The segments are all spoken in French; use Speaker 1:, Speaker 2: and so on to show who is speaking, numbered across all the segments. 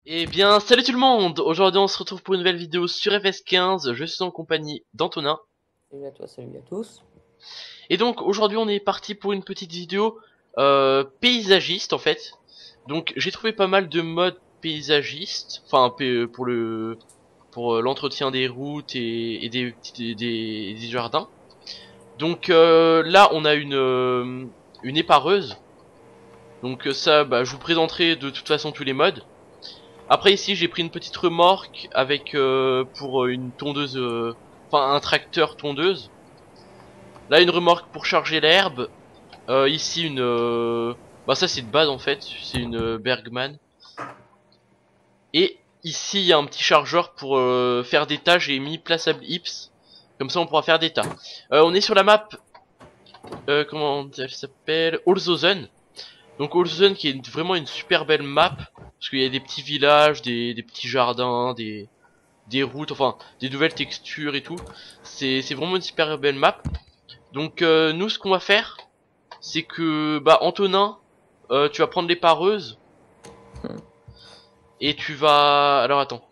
Speaker 1: Eh bien, salut tout le monde! Aujourd'hui, on se retrouve pour une nouvelle vidéo sur FS15. Je suis en compagnie d'Antonin.
Speaker 2: Salut à toi, salut à tous.
Speaker 1: Et donc, aujourd'hui, on est parti pour une petite vidéo paysagiste, en fait. Donc, j'ai trouvé pas mal de modes paysagistes. Enfin, pour l'entretien des routes et des jardins. Donc, là, on a une épareuse. Donc, ça, bah, je vous présenterai de toute façon tous les modes. Après ici j'ai pris une petite remorque avec pour une tondeuse, enfin un tracteur tondeuse. Là une remorque pour charger l'herbe. Ici une, bah ça c'est de base en fait, c'est une Bergman. Et ici il y a un petit chargeur pour faire des tas. J'ai mis plaçable Ips, comme ça on pourra faire des tas. On est sur la map, comment elle s'appelle, Holzozen. Donc Holzozen qui est vraiment une super belle map parce qu'il y a des petits villages, des petits jardins, des routes, enfin des nouvelles textures et tout. C'est vraiment une super belle map. Donc nous ce qu'on va faire, c'est que bah Antonin, tu vas prendre les pareuses
Speaker 2: Hmm.
Speaker 1: et tu vas. Alors attends.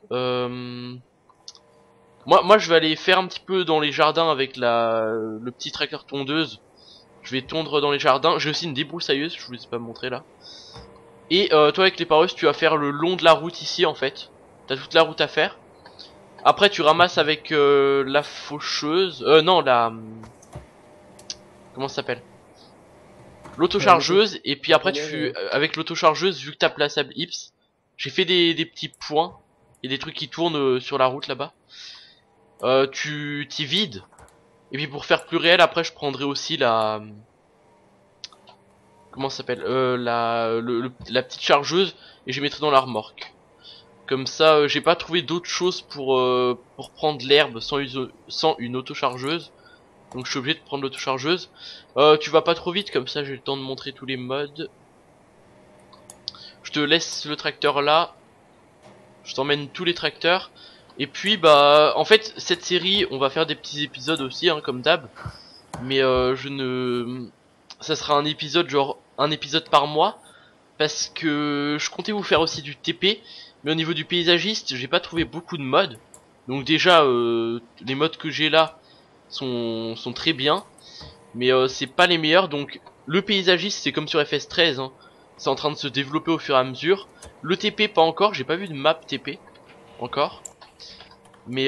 Speaker 1: Moi je vais aller faire un petit peu dans les jardins avec le petit tracteur tondeuse. Je vais tondre dans les jardins. J'ai aussi une débroussailleuse, je vous ai pas montré là. Et toi avec les pareuses, tu vas faire le long de la route ici en fait. T'as toute la route à faire. Après tu ramasses avec la faucheuse. Non, la. Comment ça s'appelle?
Speaker 2: L'auto,
Speaker 1: L'autochargeuse. Et puis
Speaker 2: la
Speaker 1: après
Speaker 2: tondeuse,
Speaker 1: tu avec l'autochargeuse, vu que t'as plaçable Ips, j'ai fait des petits points et des trucs qui tournent sur la route là-bas. Tu t'y vides. Et puis pour faire plus réel, après je prendrai aussi la. Comment ça s'appelle, la petite chargeuse, et je mettrai dans la remorque. Comme ça, j'ai pas trouvé d'autre chose pour prendre l'herbe sans une autochargeuse. Donc je suis obligé de prendre l'autochargeuse. Tu vas pas trop vite, comme ça j'ai le temps de montrer tous les modes. Je te laisse le tracteur là. Je t'emmène tous les tracteurs. Et puis bah en fait cette série on va faire des petits épisodes aussi hein, comme d'hab. Mais je ne... ça sera un épisode genre un épisode par mois. Parce que je comptais vous faire aussi du TP. Mais au niveau du paysagiste j'ai pas trouvé beaucoup de modes. Donc déjà les modes que j'ai là sont très bien. Mais c'est pas les meilleurs. Donc le paysagiste c'est comme sur FS13 hein. C'est en train de se développer au fur et à mesure. Le TP pas encore, j'ai pas vu de map TP encore. Mais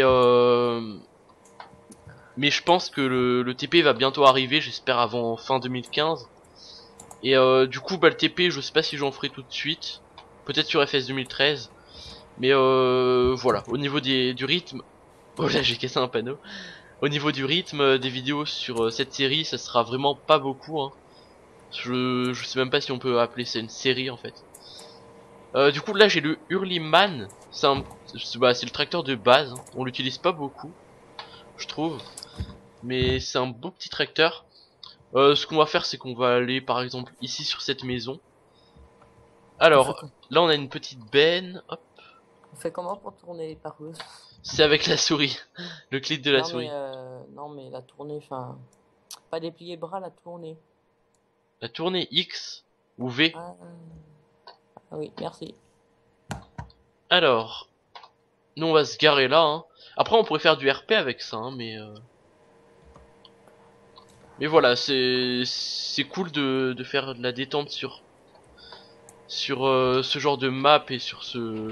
Speaker 1: je pense que le TP va bientôt arriver, j'espère avant fin 2015. Et du coup bah le TP je sais pas si j'en ferai tout de suite. Peut-être sur FS 2013. Mais voilà, au niveau du rythme. Oh là j'ai cassé un panneau. Au niveau du rythme des vidéos sur cette série, ça sera vraiment pas beaucoup hein. Je sais même pas si on peut appeler ça une série en fait. Du coup là j'ai le Hurliman. C'est le tracteur de base, hein. On l'utilise pas beaucoup, je trouve. Mais c'est un beau petit tracteur. Ce qu'on va faire c'est qu'on va aller par exemple ici sur cette maison.
Speaker 2: on fait,
Speaker 1: Alors là on a une petite benne. Hop.
Speaker 2: on fait comment pour tourner les pareuses?
Speaker 1: C'est avec la souris. Le clic de la souris.
Speaker 2: Non mais la tournée, enfin, pas déplier bras, la tournée.
Speaker 1: La tournée X ou V.
Speaker 2: Ah, ah oui, merci.
Speaker 1: Alors, nous on va se garer là hein. Après on pourrait faire du RP avec ça hein, mais voilà, c'est cool de faire de la détente sur ce genre de map et sur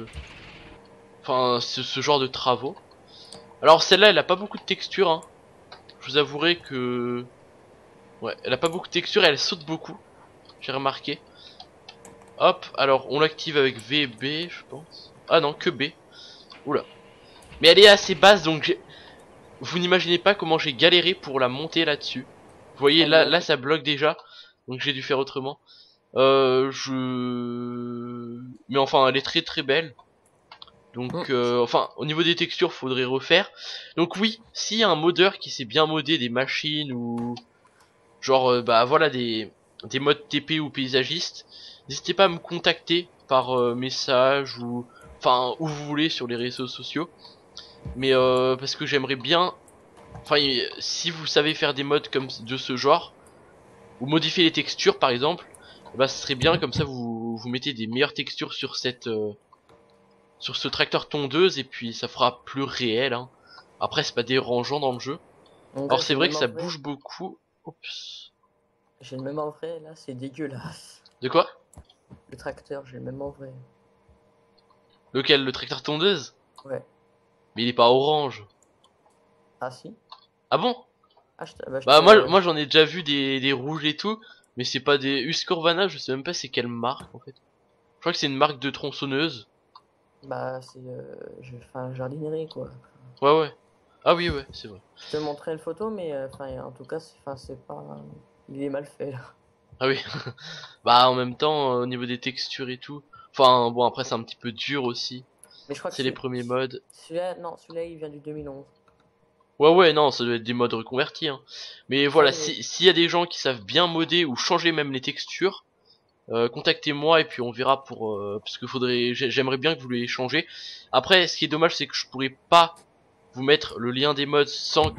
Speaker 1: ce genre de travaux. Alors celle-là, elle a pas beaucoup de texture. Hein. Je vous avouerai que ouais, elle a pas beaucoup de texture et elle saute beaucoup. J'ai remarqué. Hop, alors on l'active avec V et B, je pense. Ah non, que B. Oula. Mais elle est assez basse, donc vous n'imaginez pas comment j'ai galéré pour la monter là-dessus. Vous voyez,
Speaker 2: Elle bloque.
Speaker 1: là ça bloque déjà, donc j'ai dû faire autrement. Mais enfin, elle est très très belle.
Speaker 2: Hmm.
Speaker 1: Donc, enfin, au niveau des textures, faudrait refaire. Donc oui, s'il y a un modeur qui sait bien modder des machines ou genre, bah voilà, des modes TP ou paysagistes, n'hésitez pas à me contacter par message ou enfin où vous voulez sur les réseaux sociaux. Mais parce que j'aimerais bien, enfin, si vous savez faire des modes comme de ce genre ou modifier les textures par exemple, bah ce serait bien comme ça vous mettez des meilleures textures sur sur ce tracteur tondeuse et puis ça fera plus réel, hein. Après c'est pas dérangeant dans le jeu.
Speaker 2: Donc là,
Speaker 1: Alors c'est
Speaker 2: j'ai le
Speaker 1: vrai que
Speaker 2: même
Speaker 1: ça
Speaker 2: en vrai.
Speaker 1: bouge beaucoup. Oups.
Speaker 2: J'ai le même en vrai, là, c'est dégueulasse.
Speaker 1: De quoi?
Speaker 2: Le tracteur, j'ai le même en vrai.
Speaker 1: Lequel? Le tracteur tondeuse?
Speaker 2: Ouais.
Speaker 1: Mais il est pas orange.
Speaker 2: Ah si?
Speaker 1: Ah bon?
Speaker 2: Ah,
Speaker 1: Bah moi j'en ai déjà vu des rouges et tout, mais c'est pas des Husqvarna, je sais même pas c'est quelle marque en fait. Je crois que c'est une marque de tronçonneuse.
Speaker 2: Bah, c'est enfin, jardinerie, quoi.
Speaker 1: Ouais ouais. Ah oui ouais, c'est vrai.
Speaker 2: Je te montrerai une photo, mais enfin, en tout cas, c'est pas. Il est mal fait, là.
Speaker 1: Ah oui. Bah en même temps au niveau des textures et tout. Enfin bon après c'est un petit peu dur aussi.
Speaker 2: Mais je crois que
Speaker 1: C'est les premiers modes.
Speaker 2: celui-là, non, celui-là, il vient du 2011.
Speaker 1: Ouais ouais non ça doit être des modes reconvertis hein. Mais
Speaker 2: Ça,
Speaker 1: voilà
Speaker 2: il est.
Speaker 1: s'il y a des gens qui savent bien modder ou changer même les textures, contactez-moi et puis on verra pour parce que j'aimerais bien que vous les changez. Après ce qui est dommage c'est que je pourrais pas vous mettre le lien des mods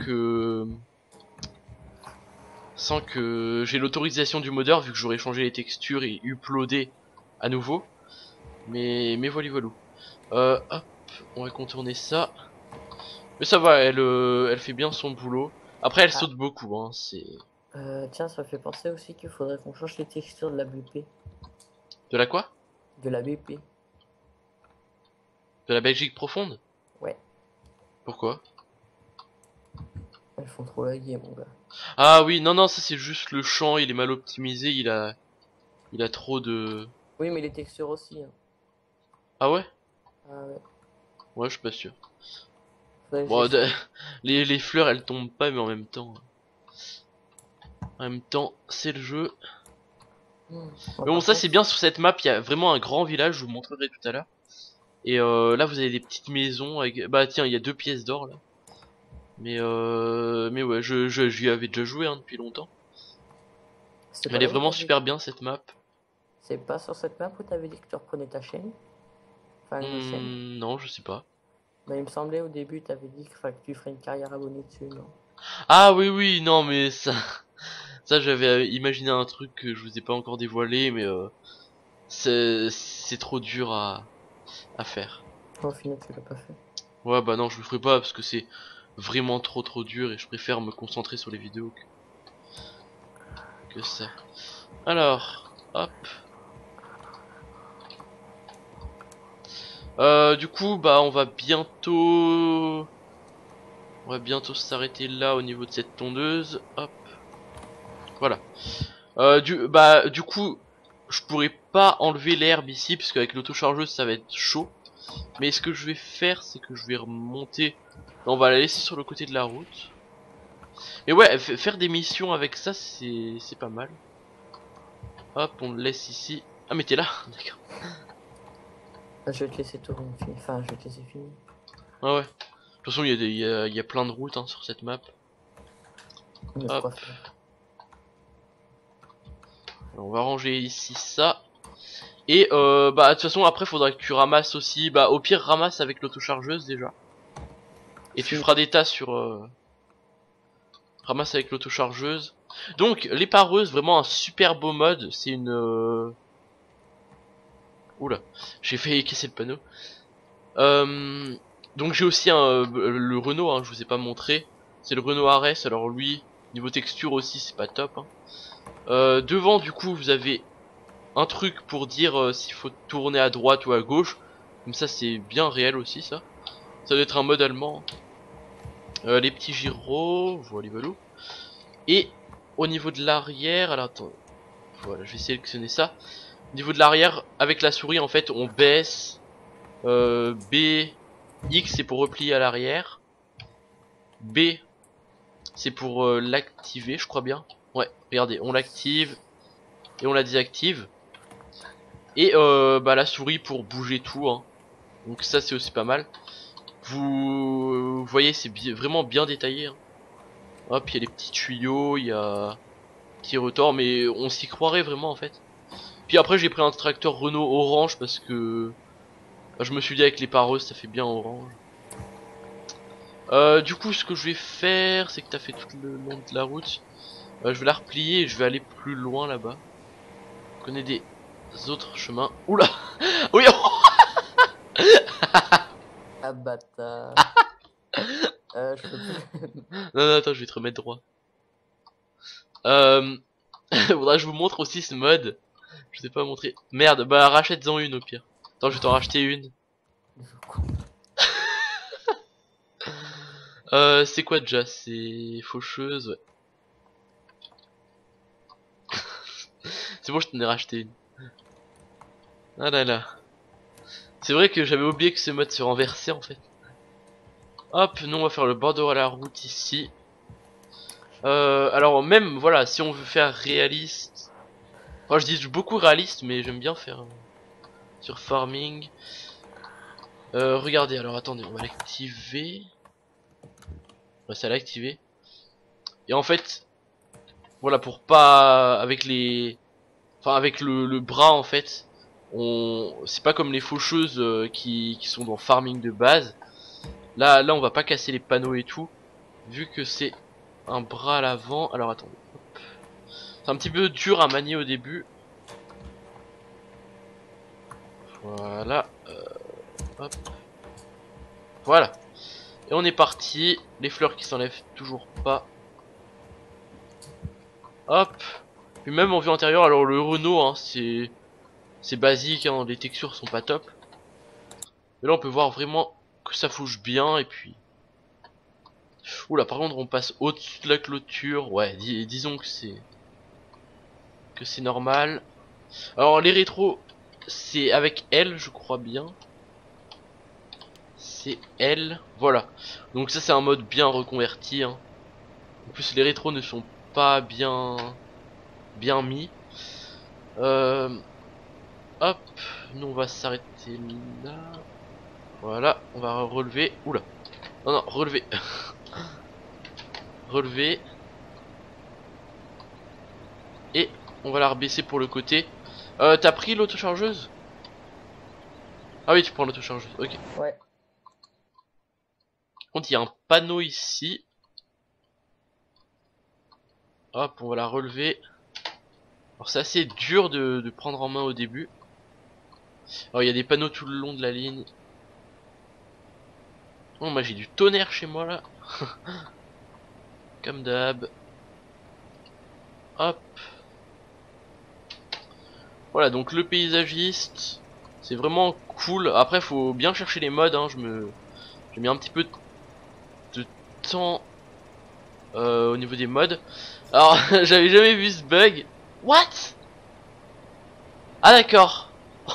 Speaker 1: sans que j'ai l'autorisation du modeur vu que j'aurais changé les textures et uploadé à nouveau. Mais voilà voilà. Hop, on va contourner ça. Mais ça va, elle fait bien son boulot. Après elle
Speaker 2: Ah,
Speaker 1: saute beaucoup hein, c'est
Speaker 2: tiens, ça me fait penser aussi qu'il faudrait qu'on change les textures de la BP.
Speaker 1: de la quoi?
Speaker 2: De la BP.
Speaker 1: De la Belgique profonde?
Speaker 2: Ouais,
Speaker 1: Pourquoi?
Speaker 2: elles font trop laguer, mon gars.
Speaker 1: Ah oui, non non, ça c'est juste le champ, il est mal optimisé, il a trop de.
Speaker 2: Oui, mais les textures aussi, hein.
Speaker 1: Ah ouais?
Speaker 2: Ah ouais.
Speaker 1: Ouais, je suis pas sûr.
Speaker 2: Faudrait que
Speaker 1: Bon,
Speaker 2: j'essaye.
Speaker 1: les fleurs elles tombent pas, mais en même temps, c'est le jeu.
Speaker 2: Bon,
Speaker 1: Mais bon,
Speaker 2: par
Speaker 1: ça c'est
Speaker 2: contre,
Speaker 1: bien sur cette map, il y a vraiment un grand village, je vous montrerai tout à l'heure. Et là vous avez des petites maisons avec. Bah tiens, il y a 2 pièces d'or là. Mais ouais, j'y avais déjà joué hein, depuis longtemps.
Speaker 2: c'est pas
Speaker 1: Elle est
Speaker 2: là où
Speaker 1: vraiment
Speaker 2: t'avais.
Speaker 1: super bien cette map.
Speaker 2: C'est pas sur cette map où t'avais dit que tu reprenais ta chaîne? Enfin, une chaîne?
Speaker 1: Non, je sais pas.
Speaker 2: Mais il me semblait au début, t'avais dit que, enfin, que tu ferais une carrière abonnée dessus, non?
Speaker 1: Ah oui oui, non mais ça. Ça, j'avais imaginé un truc que je vous ai pas encore dévoilé, mais c'est trop dur à faire.
Speaker 2: Au final, tu l'as pas fait.
Speaker 1: Ouais, bah non, je le ferai pas parce que c'est vraiment trop dur et je préfère me concentrer sur les vidéos que ça. Alors, hop. Du coup, bah on va bientôt s'arrêter là au niveau de cette tondeuse. Hop, voilà. Du coup, je pourrais pas enlever l'herbe ici parce qu'avec l'autochargeuse ça va être chaud. Mais ce que je vais faire, c'est que je vais remonter. Non, on va la laisser sur le côté de la route. Et ouais, faire des missions avec ça, c'est pas mal. Hop, on le laisse ici. Ah, mais t'es là, d'accord.
Speaker 2: Je vais te laisser tout finir. Enfin, je vais te laisser finir.
Speaker 1: Ah ouais. De toute façon, il y a plein de routes hein, sur cette map.
Speaker 2: Il y a de quoi
Speaker 1: Hop,
Speaker 2: faire.
Speaker 1: on va ranger ici ça. Et bah de toute façon après faudra que tu ramasses aussi. Bah au pire ramasse avec l'autochargeuse déjà. Et tu feras des tas sur ramasse avec l'autochargeuse. Donc les pareuses, vraiment un super beau mode. C'est une oula, j'ai failli casser le panneau. Donc j'ai aussi le Renault, hein, je vous ai pas montré. C'est le Renault Ares, alors lui, niveau texture aussi c'est pas top. Hein. Devant du coup vous avez un truc pour dire s'il faut tourner à droite ou à gauche. Comme ça c'est bien réel aussi ça. Ça doit être un mode allemand. Les petits gyros, voilà. Et au niveau de l'arrière, alors attends, voilà, je vais sélectionner ça. Au niveau de l'arrière, avec la souris en fait on baisse. B, X c'est pour replier à l'arrière. B c'est pour l'activer, je crois bien. Ouais, regardez, on l'active et on la désactive. Et bah la souris pour bouger tout. Hein. Donc ça c'est aussi pas mal. Vous voyez, c'est vraiment bien détaillé. Hein. Hop, il y a les petits tuyaux, il y a petit retors, mais on s'y croirait vraiment en fait. Puis après j'ai pris un tracteur Renault orange parce que bah, je me suis dit avec les pareuses ça fait bien orange. Du coup ce que je vais faire c'est que t'as fait tout le long de la route. Je vais la replier et je vais aller plus loin là-bas. Je connais des autres chemins. Oula. Oui.
Speaker 2: Ah bâtard. Je peux plus.
Speaker 1: Non, non, attends, je vais te remettre droit. Faudra que je vous montre aussi ce mode. Je t'ai pas montré. Merde, bah rachète-en une au pire. Attends, je vais t'en racheter une. C'est quoi déjà? C'est faucheuse, ouais. C'est bon, je t'en ai racheté une. Ah là là. C'est vrai que j'avais oublié que ce mode se renversait en fait. Hop, nous on va faire le bordereau à la route ici. Alors même, voilà, si on veut faire réaliste... Enfin, je dis beaucoup réaliste, mais j'aime bien faire sur farming. Regardez, alors attendez, on va l'activer. Ouais, ça l'a activé. Et en fait, voilà, pour pas... Avec les... Enfin, avec le bras en fait, c'est pas comme les faucheuses qui sont dans farming de base. Là on va pas casser les panneaux et tout, vu que c'est un bras à l'avant. Alors attendez, c'est un petit peu dur à manier au début. Voilà, hop, voilà. Et on est parti. Les fleurs qui s'enlèvent toujours pas. Hop. Puis même en vue antérieure, alors le Renault, hein, c'est basique, hein, les textures sont pas top. Mais là on peut voir vraiment que ça fouche bien et puis. Oula, par contre on passe au-dessus de la clôture. Ouais, disons que c'est normal. Alors les rétros, c'est avec L, je crois bien. C'est L, voilà. Donc ça c'est un mode bien reconverti, hein. En plus les rétros ne sont pas bien mis. Hop, nous on va s'arrêter là. Voilà, on va relever. Oula, non non, relever. Relever. Et on va la rebaisser pour le côté. T'as pris l'autochargeuse? Ah oui, tu prends l'autochargeuse, ok.
Speaker 2: Ouais.
Speaker 1: Par contre, il y a un panneau ici. Hop, on va la relever. Alors c'est assez dur de prendre en main au début. Alors il y a des panneaux tout le long de la ligne. Oh, moi j'ai du tonnerre chez moi là. Comme d'hab. Hop. Voilà, donc le paysagiste, c'est vraiment cool. Après faut bien chercher les modes, hein. J'ai mis un petit peu de temps au niveau des modes. Alors j'avais jamais vu ce bug. What? Ah d'accord.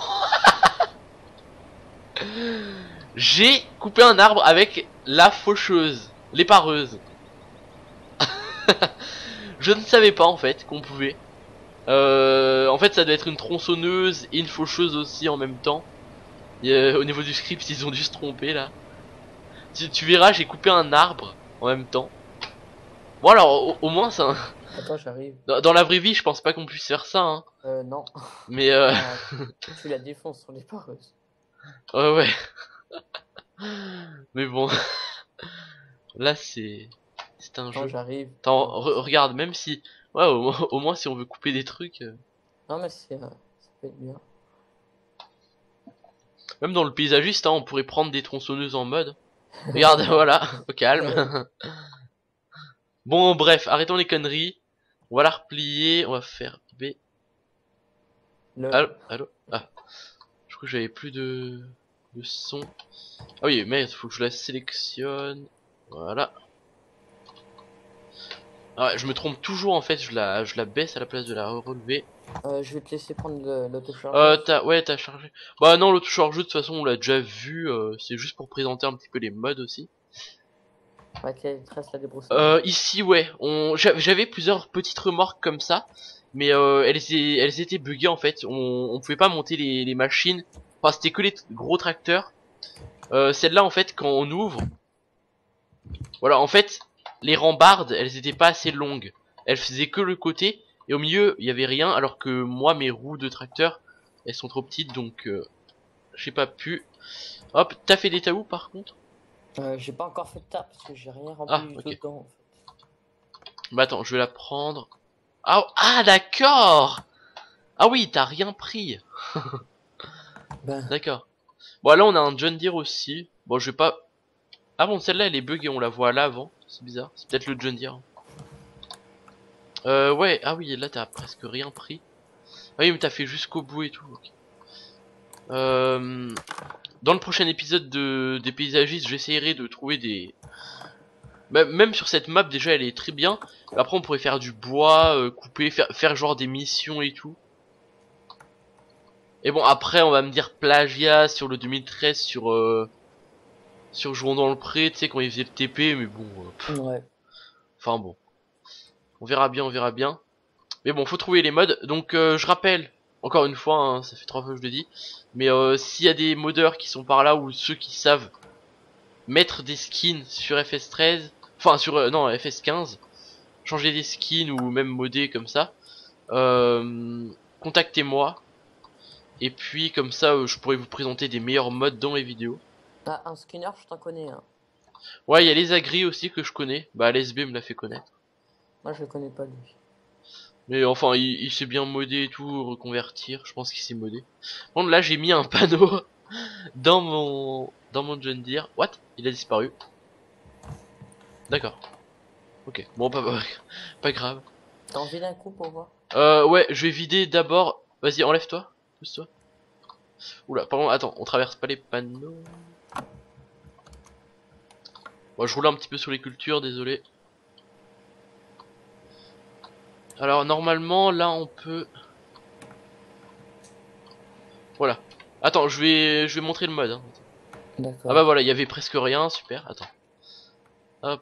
Speaker 1: J'ai coupé un arbre avec la faucheuse, l'épareuse. Je ne savais pas en fait qu'on pouvait. En fait ça doit être une tronçonneuse et une faucheuse aussi en même temps. Au niveau du script ils ont dû se tromper là. Tu verras, j'ai coupé un arbre en même temps. Bon alors au moins ça...
Speaker 2: Attends, j'arrive.
Speaker 1: Dans la vraie vie je pense pas qu'on puisse faire ça, hein.
Speaker 2: Non.
Speaker 1: Mais
Speaker 2: Tu la défonces sur les pareuses.
Speaker 1: ouais ouais. Mais bon. Là c'est un
Speaker 2: Attends,
Speaker 1: jeu.
Speaker 2: j'arrive.
Speaker 1: Attends, regarde, même si... Ouais, au moins si on veut couper des trucs...
Speaker 2: Non, mais ça peut être bien.
Speaker 1: Même dans le paysagiste, hein, on pourrait prendre des tronçonneuses en mode. Regarde, voilà, au calme. Bon, bref, arrêtons les conneries. On va la replier, on va faire B. Allô, allô. Ah, je crois que j'avais plus de son. Ah oui, mais il faut que je la sélectionne. Voilà. Ah ouais, je me trompe toujours en fait, je la baisse à la place de la relever.
Speaker 2: Je vais te laisser prendre l'autochargeur.
Speaker 1: T'as chargé. Bah non, l'autochargeur de toute façon on l'a déjà vu, c'est juste pour présenter un petit peu les modes aussi.
Speaker 2: Ok, il te reste la débroussaille.
Speaker 1: Ici ouais, j'avais plusieurs petites remorques comme ça, mais elles étaient buggées en fait, on pouvait pas monter les machines, enfin c'était que les gros tracteurs. Celle-là en fait quand on ouvre, voilà en fait les rambardes elles étaient pas assez longues, elles faisaient que le côté et au milieu il y avait rien, alors que moi mes roues de tracteur elles sont trop petites donc j'ai pas pu. Hop, t'as fait des taous par contre?
Speaker 2: J'ai pas encore fait de tas parce que j'ai rien rempli
Speaker 1: ok.
Speaker 2: dedans en fait.
Speaker 1: Bah attends, je vais la prendre. Ah d'accord. Ah oui, t'as rien pris.
Speaker 2: Ben,
Speaker 1: D'accord. Bon là on a un John Deere aussi. Bon je vais pas... Ah bon celle-là elle est buggée, on la voit là avant. C'est bizarre, c'est peut-être le John Deere. Ouais, ah oui là t'as presque rien pris. Ah oui mais t'as fait jusqu'au bout et tout. Okay. Dans le prochain épisode des paysagistes j'essaierai de trouver des... Bah, même sur cette map déjà elle est très bien. Après on pourrait faire du bois, couper, faire genre des missions et tout. Et bon après on va me dire plagiat sur le 2013 sur Jouons dans le Pré, tu sais quand il faisait le TP, mais bon.
Speaker 2: Ouais.
Speaker 1: Enfin bon. On verra bien, on verra bien. Mais bon, faut trouver les mods. Donc je rappelle, encore une fois, hein, ça fait 3 fois que je le dis. Mais s'il y a des modeurs qui sont par là ou ceux qui savent mettre des skins sur FS13, enfin sur non FS15, changer des skins ou même modder comme ça, contactez-moi. Et puis comme ça, je pourrais vous présenter des meilleurs mods dans les vidéos.
Speaker 2: Ah, un skinner, je t'en connais un.
Speaker 1: Ouais, il y a les agris aussi que je connais. Bah l'SB me l'a fait connaître.
Speaker 2: Moi, je le connais pas lui.
Speaker 1: Mais enfin, il sait bien modder et tout, reconvertir. Je pense qu'il sait modder. Bon, là, j'ai mis un panneau dans mon John Deere. What? Il a disparu. D'accord. Ok. Bon, pas grave.
Speaker 2: T'as envie d'un coup pour voir?
Speaker 1: Ouais, je vais vider d'abord. Vas-y, enlève-toi. Pousse-toi. Oula, pardon, attends, on traverse pas les panneaux. Bon, je roule un petit peu sur les cultures, désolé. Alors, normalement, là, on peut... Voilà. Attends, je vais montrer le mode. Hein.
Speaker 2: D'accord.
Speaker 1: Ah bah voilà, il y avait presque rien, super. Attends. Hop.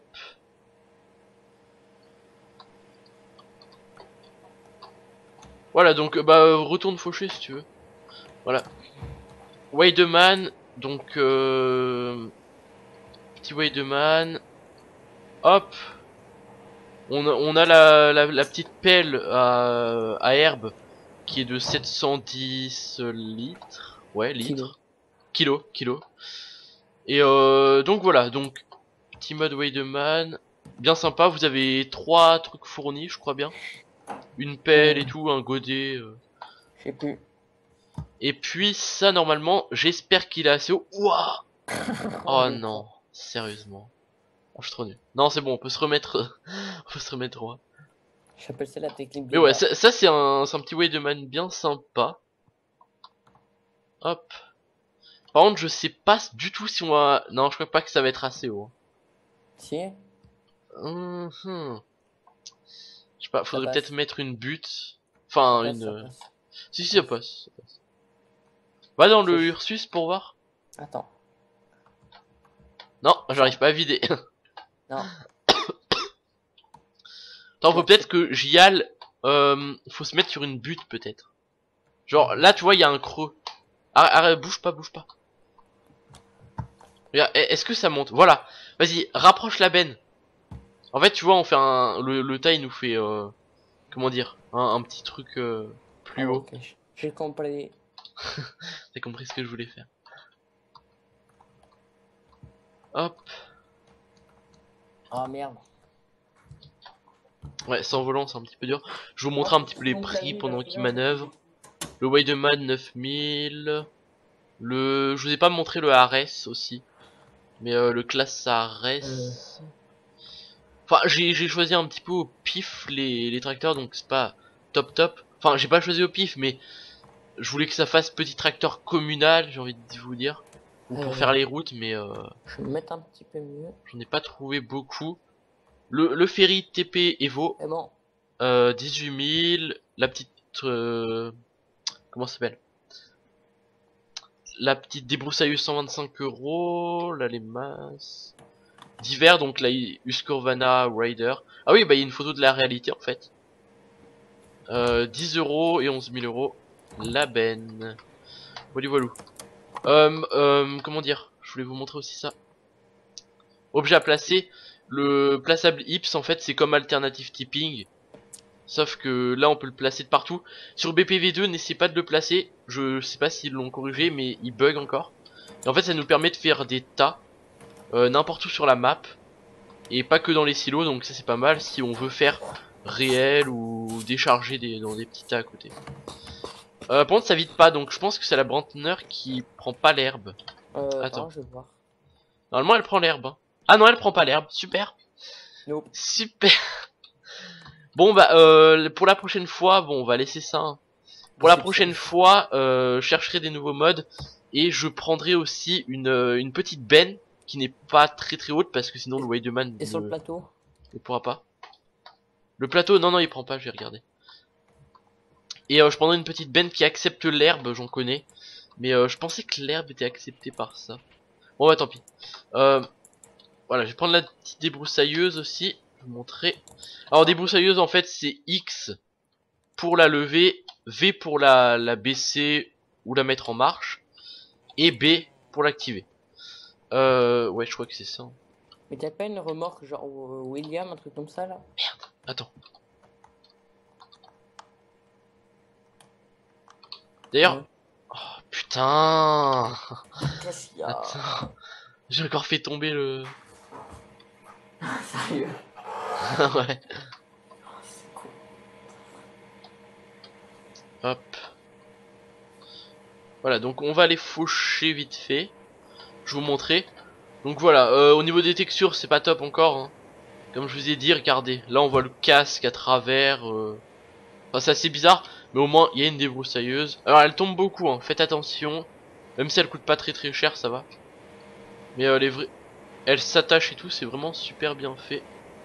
Speaker 1: Voilà, donc bah retourne faucher si tu veux. Voilà. Weideman, donc petit Weideman. Hop. On a la petite pelle à herbe qui est de 710 litres. Ouais, litres. Kilo. Et donc voilà, donc petit mode Weideman. Bien sympa, vous avez 3 trucs fournis, je crois bien. Une pelle et tout, un godet.
Speaker 2: Je sais plus.
Speaker 1: Et puis ça normalement, j'espère qu'il est assez haut. Ouah. Oh non, sérieusement. Oh, je suis trop nul. Non, c'est bon, on peut se remettre on peut se remettre droit.
Speaker 2: J'appelle ça la technique.
Speaker 1: Mais ouais, ça c'est un petit Weideman bien sympa. Hop. Par contre, je sais pas du tout si on va... Non, je crois pas que ça va être assez haut.
Speaker 2: Si.
Speaker 1: Je sais pas, faudrait
Speaker 2: passe.
Speaker 1: peut-être mettre une butte. Enfin,
Speaker 2: Ça
Speaker 1: une...
Speaker 2: passe.
Speaker 1: Si, ça passe. Va dans le Ursus pour voir.
Speaker 2: Attends.
Speaker 1: Non, j'arrive pas à vider.
Speaker 2: Non.
Speaker 1: Attends, faut peut-être que j'y aille. Faut se mettre sur une butte peut-être. Genre là, tu vois, il y a un creux. Arrête, bouge pas. Regarde, est-ce que ça monte? Voilà. Vas-y, rapproche la benne. En fait, tu vois, on fait le tas, il nous fait comment dire, un petit truc plus haut.
Speaker 2: Okay. J'ai compris.
Speaker 1: T'as compris ce que je voulais faire. Hop.
Speaker 2: Oh merde.
Speaker 1: Ouais, sans volant, c'est un petit peu dur. Je vous montre un petit peu les prix pendant qu'il manœuvre. Le Weideman 9000. Je vous ai pas montré le Ares aussi. Mais le classe Ares. Enfin, j'ai choisi un petit peu au pif les tracteurs, donc c'est pas top. Enfin, j'ai pas choisi au pif, mais je voulais que ça fasse petit tracteur communal, j'ai envie de vous dire. Ou pour faire les routes, mais
Speaker 2: je vais me mettre un petit peu mieux.
Speaker 1: j'en ai pas trouvé beaucoup. Le ferry TP Evo,
Speaker 2: Et bon.
Speaker 1: 18 000. La petite... comment ça s'appelle? La petite débroussailleuse 125 €. Là, les masses. D'hiver, donc la Husqvarna Rider. Ah oui, bah il y a une photo de la réalité en fait. 10 € et 11 000 €. La benne. Voilà. Comment dire? Je voulais vous montrer aussi ça. Objet à placer. Le plaçable Ips en fait c'est comme alternative tipping. Sauf que là on peut le placer de partout. Sur BPV2 n'essayez pas de le placer. Je sais pas s'ils l'ont corrigé mais il bug encore. Et en fait ça nous permet de faire des tas. N'importe où sur la map. Et pas que dans les silos, donc ça c'est pas mal si on veut faire réel ou décharger dans des petits tas à côté. Par contre ça vide pas, donc je pense que c'est la Brantner qui prend pas l'herbe. Attends.
Speaker 2: Attends, je vais voir.
Speaker 1: Normalement elle prend l'herbe. Hein. Ah non, elle prend pas l'herbe, super.
Speaker 2: Nope.
Speaker 1: Super. Bon bah pour la prochaine fois, bon on va laisser ça. Hein. Pour la prochaine fois, je chercherai des nouveaux modes et je prendrai aussi une petite benne qui n'est pas très haute parce que sinon le Wideman
Speaker 2: Et sur le plateau?
Speaker 1: ne pourra pas. Le plateau, non il prend pas, j'ai regardé. Et je prendrai une petite benne qui accepte l'herbe, j'en connais. Mais je pensais que l'herbe était acceptée par ça. Bon bah tant pis. Voilà, je vais prendre la petite débroussailleuse aussi. Je vais vous montrer. Alors débroussailleuse en fait c'est X pour la lever, V pour la baisser ou la mettre en marche, et B pour l'activer. Ouais je crois que c'est ça.
Speaker 2: Mais t'as pas une remorque genre William, un truc comme ça là?
Speaker 1: Merde, attends. D'ailleurs... Oh putain.
Speaker 2: Qu'est-ce qu'il y a?
Speaker 1: Attends. J'ai encore fait tomber le...
Speaker 2: Sérieux?
Speaker 1: Ouais.
Speaker 2: C'est cool.
Speaker 1: Hop. Voilà, donc on va les faucher vite fait. Je vais vous montrer. Donc voilà, au niveau des textures, c'est pas top encore. Hein. Comme je vous ai dit, regardez. Là, on voit le casque à travers. Enfin, c'est assez bizarre. Mais au moins, il y a une débroussailleuse. Alors, elle tombe beaucoup, hein. Faites attention. Même si elle coûte pas très cher, ça va. Mais les vrais... Elle s'attache et tout, c'est vraiment super bien fait.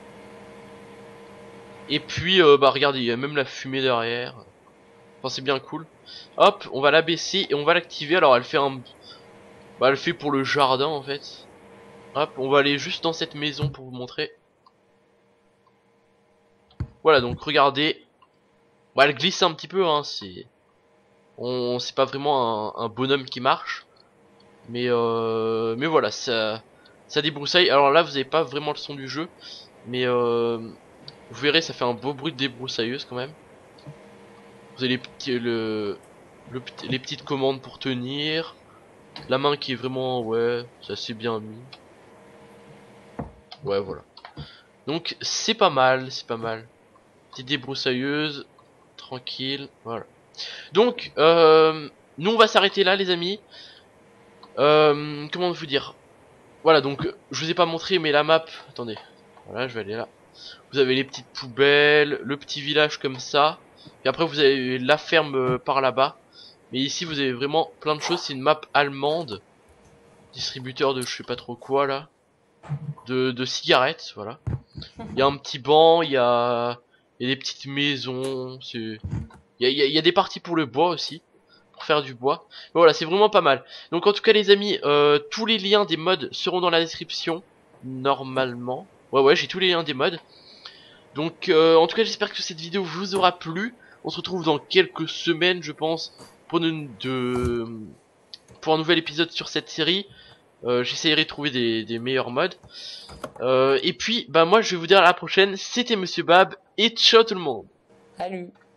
Speaker 1: Et puis, bah regardez, il y a même la fumée derrière. Enfin, c'est bien cool. Hop, on va la baisser et on va l'activer. Alors, elle fait un... Bah, elle fait pour le jardin, en fait. Hop, on va aller juste dans cette maison pour vous montrer. Voilà, donc regardez. Bah, elle glisse un petit peu, hein. C'est... C'est pas vraiment un bonhomme qui marche. Mais voilà, ça débroussaille. Alors là, vous avez pas vraiment le son du jeu. Mais vous verrez, ça fait un beau bruit de débroussailleuse quand même. Vous avez les petits, les petites commandes pour tenir. La main qui est vraiment, ouais, c'est assez bien mis. Ouais, voilà. Donc c'est pas mal, c'est pas mal. Petite débroussailleuse, tranquille, voilà. Donc, nous on va s'arrêter là les amis. Comment vous dire? Voilà, donc je vous ai pas montré mais la map, attendez, voilà je vais aller là. Vous avez les petites poubelles, le petit village comme ça. Et après vous avez la ferme par là-bas. Mais ici vous avez vraiment plein de choses, c'est une map allemande. Distributeur de je sais pas trop quoi là. De cigarettes, voilà. Il y a un petit banc, il y a des petites maisons. Il y a des parties pour le bois aussi. Pour faire du bois. Mais voilà, c'est vraiment pas mal. Donc en tout cas les amis, tous les liens des mods seront dans la description. Normalement. Ouais, j'ai tous les liens des mods. Donc en tout cas j'espère que cette vidéo vous aura plu. On se retrouve dans quelques semaines je pense pour pour un nouvel épisode sur cette série. J'essaierai de trouver des meilleurs mods. Et puis bah moi je vais vous dire à la prochaine. C'était Monsieur Bab et ciao tout le monde.
Speaker 2: Salut.